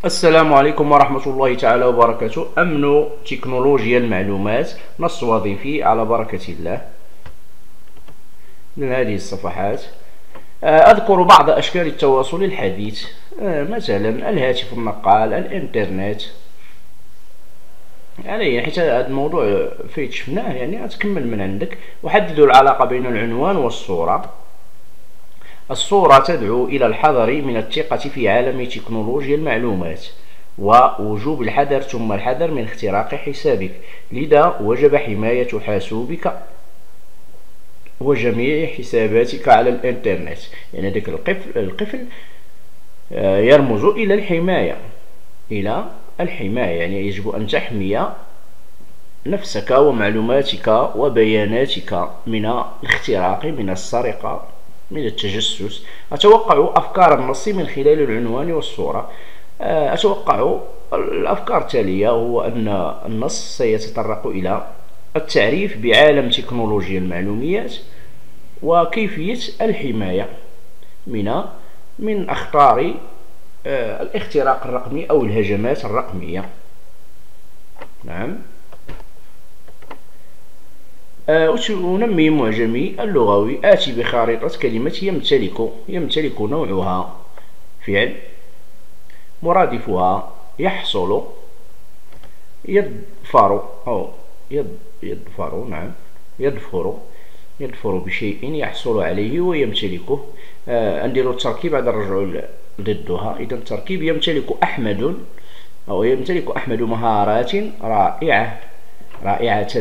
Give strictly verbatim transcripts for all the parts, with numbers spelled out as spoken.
السلام عليكم ورحمة الله تعالى وبركاته. أمن تكنولوجيا المعلومات، نص وظيفي على بركة الله. من هذه الصفحات أذكر بعض أشكال التواصل الحديث، مثلا الهاتف النقال، الإنترنت. يعني حتى هذا الموضوع فيه شفناه، يعني أتكمل من عندك. أحدد العلاقة بين العنوان والصورة. الصورة تدعو إلى الحذر من الثقة في عالم تكنولوجيا المعلومات، ووجوب الحذر ثم الحذر من اختراق حسابك، لذا وجب حماية حاسوبك وجميع حساباتك على الإنترنت. يعني ذلك القفل, القفل يرمز إلى الحماية إلى الحماية يعني يجب أن تحمي نفسك ومعلوماتك وبياناتك من الاختراق، من السرقة، من التجسس. أتوقع أفكار النص من خلال العنوان والصورة. أتوقع الأفكار التالية: هو أن النص سيتطرق إلى التعريف بعالم تكنولوجيا المعلومات وكيفية الحماية من من أخطار الاختراق الرقمي أو الهجمات الرقمية. نعم. أنمي معجمي اللغوي. آتي بخارطة كلمة يمتلك. يمتلك نوعها فعل، مرادفها يحصل، يظفر أو يظفر. نعم، يظفر يظفر بشيء يحصل عليه ويمتلكه. آه نديرو التركيب عاد نرجعو ضدها. إذا التركيب: يمتلك أحمد أو يمتلك أحمد مهارات رائعة رائعة.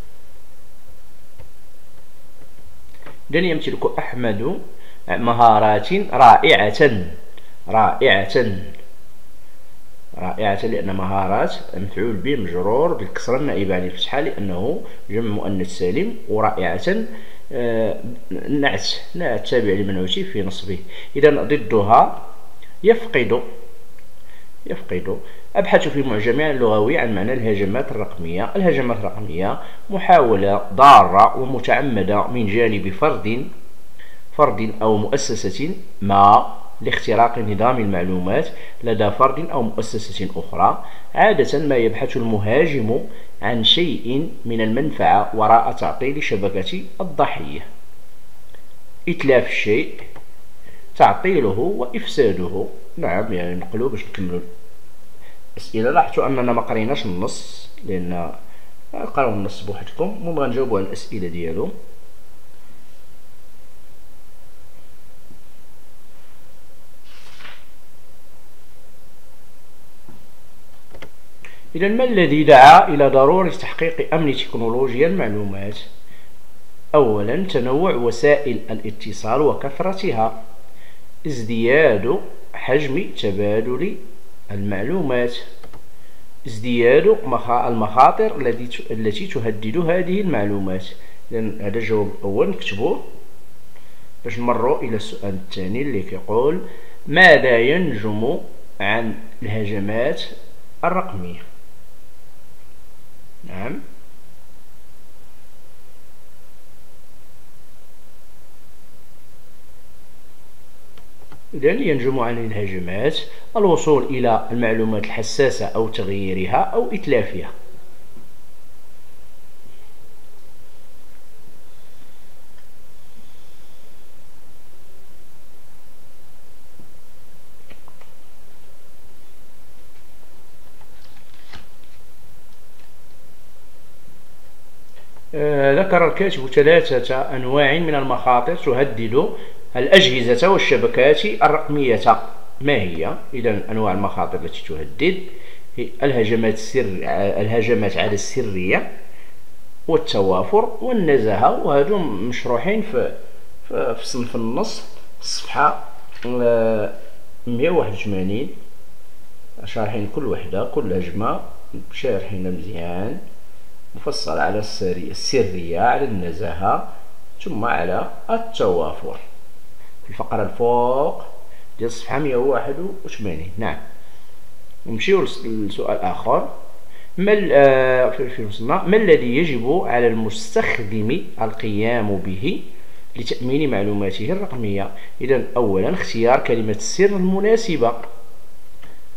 إذن يمتلك أحمد مهارات رائعة رائعة رائعة، لأن مهارات مفعول به مجرور بالكسرة النائبة عن الفتحة لأنه جمع مؤنث سالم، ورائعة نعت نعت تابع لمنعوت في نصبه. إذا ضدها يفقد يفقد. أبحث في معجمي اللغوي عن معنى الهجمات الرقمية. الهجمات الرقمية محاولة ضارة ومتعمدة من جانب فرد فرد أو مؤسسة ما لاختراق نظام المعلومات لدى فرد أو مؤسسة أخرى. عادة ما يبحث المهاجم عن شيء من المنفعة وراء تعطيل شبكة الضحية. إتلاف الشيء، تعطيله وإفساده. نعم، يعني نقلو باش نكملو الأسئلة. لاحظتوا أننا ما قريناش النص لأن قراو النص بوحدكم، ونبغى نجاوبو على الأسئلة ديالو. إذا ما الذي دعا إلى ضرورة تحقيق أمن تكنولوجيا المعلومات؟ أولا، تنوع وسائل الاتصال وكثرتها، ازدياد حجم تبادل المعلومات، ازدياد المخاطر التي تهدد هذه المعلومات. إذن هذا الجواب الأول نكتبوه باش نمروا إلى السؤال الثاني اللي كيقول: ماذا ينجم عن الهجمات الرقمية؟ نعم. إذن ينجم عن الهجمات الوصول إلى المعلومات الحساسة أو تغييرها أو إتلافها. آه ذكر الكاتب ثلاثة أنواع من المخاطر تهدد الأجهزة والشبكات الرقمية. ما هي؟ إذن أنواع المخاطر التي تهدد هي الهجمات السر الهجمات على السرية والتوافر والنزاهة، وهذو مشروحين في في صنف النص الصفحة مئة وواحد وثمانين، شارحين كل وحدة كل هجمة شارحين مزيان، مفصل على السرية، على النزاهة، ثم على التوافر في الفقرة الفوق ديال الصفحة مئة وواحد وثمانين. نعم. نمشيو لسؤال آخر. ما في وصلنا ما الذي يجب على المستخدم القيام به لتأمين معلوماته الرقمية؟ إذن أولا، اختيار كلمة السر المناسبة.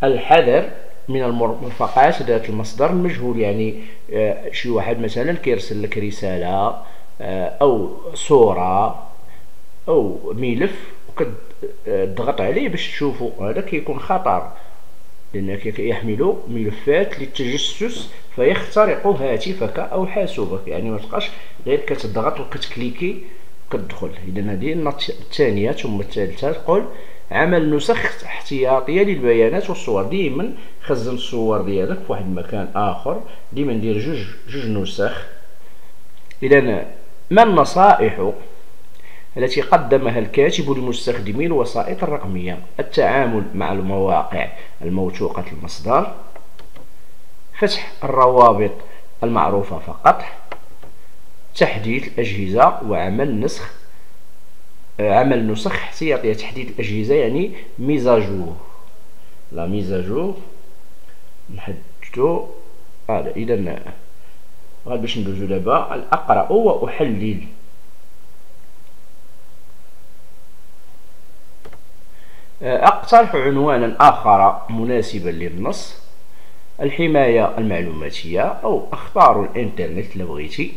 الحذر من المرفقات ذات المصدر المجهول. يعني شي واحد مثلا كيرسل لك رسالة أو صورة أو ملف وكتضغط عليه باش تشوفو، هذا كيكون خطر، لأنه يحمل ملفات للتجسس فيخترق هاتفك أو حاسوبك. يعني ما تبقاش غير كتضغط وكتكليكي كتدخل. إذا هذه النقطة الثانية. ثم الثالثة تقول عمل نسخ احتياطية للبيانات والصور. ديما خزن الصور ديالك في واحد المكان آخر، ديما ندير جوج جوج نسخ. إذا ما النصائح التي قدمها الكاتب لمستخدمي الوسائط الرقمية؟ التعامل مع المواقع الموثوقة المصدر، فتح الروابط المعروفة فقط، تحديث الأجهزة وعمل نسخ عمل نسخ احتياطية. تحديث الأجهزة يعني ميزاجور، لا ميزاجور نحددو هذا. إذا غادي باش ندوزو دابا الأقرأ وأحلل. أقترح عنوانا آخر مناسبا للنص: الحماية المعلوماتية، أو أخطار الإنترنت لو بغيتي.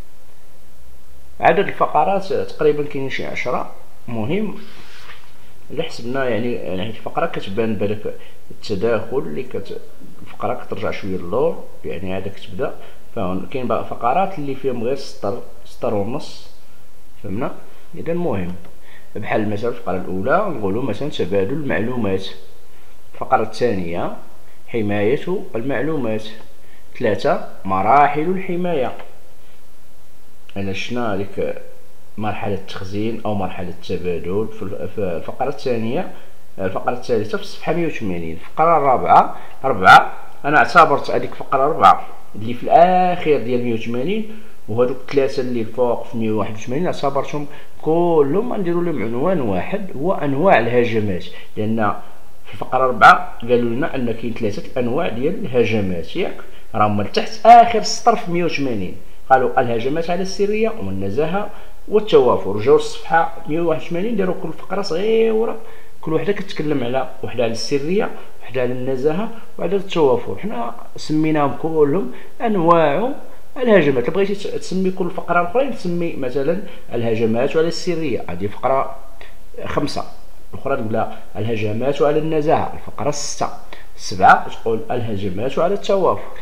عدد الفقرات تقريبا كاين شي عشرة. مهم اللي حسبنا يعني يعني الفقرة كتبان بالك التداخل اللي كت الفقرة كترجع شوية للور، يعني هذا كتبدا. فكاين بقى فقرات اللي فيهم غير سطر سطر ونص، فهمنا؟ إذا مهم بحال مثلا الفقرة الأولى نقولوا مثلا تبادل المعلومات، الفقرة الثانية حماية المعلومات، ثلاثة مراحل الحماية. أنا شفنا هذيك مرحلة التخزين أو مرحلة التبادل في الفقرة الثانية. الفقرة الثالثة في الصفحة مئة وثمانين. الفقرة الرابعة أربعة أنا اعتبرت هذيك الفقرة أربعة اللي في الأخير ديال مئة وثمانين، وهذوك ثلاثة اللي الفوق في مئة وواحد وثمانين اعتبرتهم كلهم نديروا لهم عنوان واحد هو أنواع الهجمات. لأن في الفقرة أربعة قالوا لنا أن كاين ثلاثة أنواع ديال الهجمات، ياك راهم من تحت آخر سطر في مئة وثمانين. قالوا الهجمات على السرية والنزاهة والتوافر. جاو الصفحة مئة وواحد وثمانين داروا كل فقرة صغيرة، كل وحدة كتكلم على وحدة على السرية، وحدة على النزاهة، وحدة على التوافر. حنا سميناهم كلهم أنواع الهجمات. بغيتي تسمي كل فقرة أخرى تسمي مثلا الهجمات على السرية، هذه فقرة خمسة. الأخرى تقول الهجمات على النزاهة، الفقرة ستة. سبعة تقول الهجمات على التوافر.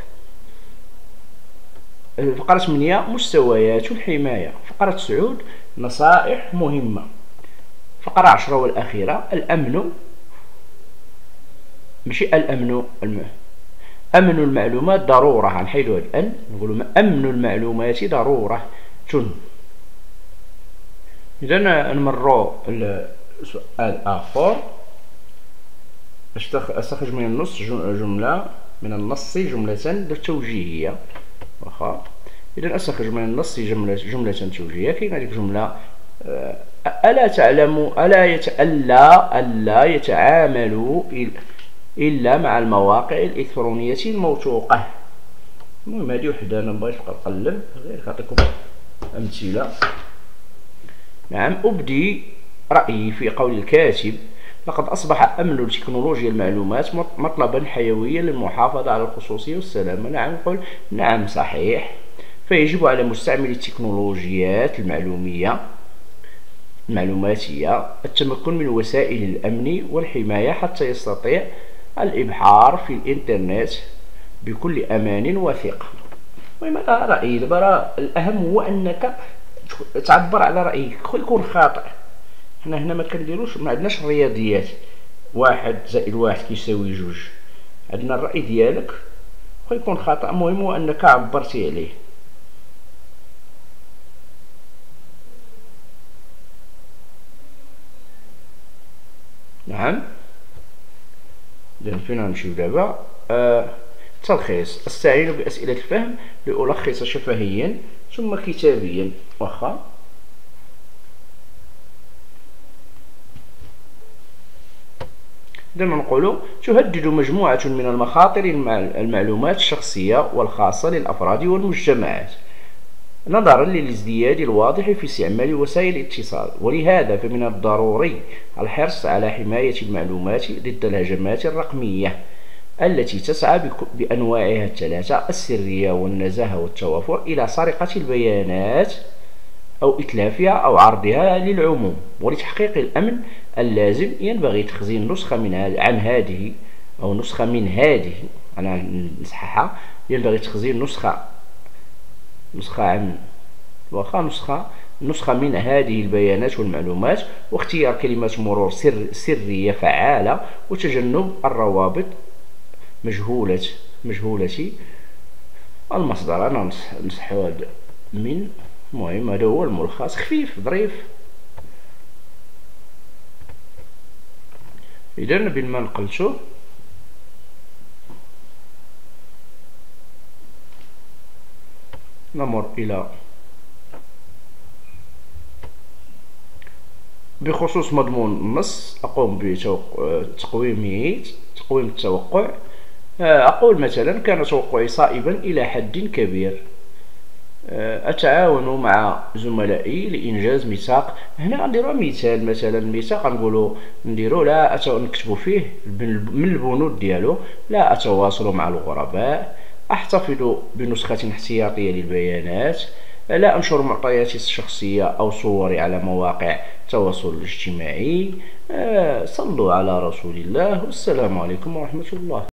الفقرة ثمانية مستويات الحماية. فقرة تسعود نصائح مهمة. فقرة عشرة والأخيرة الأمن، ماشي الأمن الم... أمن المعلومات ضرورة. غنحيدو هاد الأن نقولو أمن المعلومات ضرورة. تن إذا نمرو السؤال آخر: استخرج من النص جملة من النص جملة توجيهية. واخا إذا استخرج من النص جملة جملة توجيهية. كاين هذيك جملة: ألا تعلم ألا يتألا ألا يتعاملوا إلا مع المواقع الإلكترونية الموثوقة. المهم هذه وحدة أنا مبغيتش نبقى نقلب، غير نعطيكم أمثلة. نعم، أبدي رأيي في قول الكاتب: لقد أصبح أمن تكنولوجيا المعلومات مطلبا حيويا للمحافظة على الخصوصية والسلامة. نعم، نقول نعم صحيح. فيجب على مستعملي التكنولوجيات المعلومية المعلوماتية التمكن من وسائل الأمن والحماية حتى يستطيع الإبحار في الإنترنت بكل أمان وثقة. المهم هذا رأيي. دابا الأهم هو أنك تعبر على رأيك، يكون خاطئ. حنا هنا ما كنديروش، ما عندناش الرياضيات واحد زائد واحد كيساوي جوج. عندنا الرأي ديالك ويكون خاطئ. المهم هو أنك عبرتي عليه. نعم. إذن فينا نمشيو دابا؟ آه تلخيص: أستعين بأسئلة الفهم لألخص شفهيا ثم كتابيا. واخا إذن نقولوا: تهدد مجموعة من المخاطر المعلومات الشخصية والخاصة للأفراد والمجتمعات نظرا للازدياد الواضح في استعمال وسائل الاتصال، ولهذا فمن الضروري الحرص على حماية المعلومات ضد الهجمات الرقمية. التي تسعى بأنواعها الثلاثة السرية والنزاهة والتوافر إلى سرقة البيانات أو إتلافها أو عرضها للعموم. ولتحقيق الأمن اللازم ينبغي تخزين نسخة من عن هذه أو نسخة من هذه أنا نصححها ينبغي تخزين نسخة نسخة عن واخا نسخة نسخة من هذه البيانات والمعلومات، واختيار كلمات مرور سر سرية فعالة، وتجنب الروابط مجهولة مجهولة المصدر. أنا نصح هذا من المهم هذا هو الملخص خفيف ظريف. إذا بين ما نقلتو نمر إلى بخصوص مضمون النص أقوم بتقويمه تقويم التوقع. أقول مثلا كان توقعي صائبا إلى حد كبير. أتعاون مع زملائي لإنجاز ميثاق. هنا غنديرو مثال مثلا ميثاق غنقولو نديرو لا نكتبو فيه من البنود ديالو لا أتواصل مع الغرباء، أحتفظ بنسخة احتياطية للبيانات، لا أنشر معطياتي الشخصية أو صوري على مواقع التواصل الاجتماعي. صلوا على رسول الله والسلام عليكم ورحمة الله.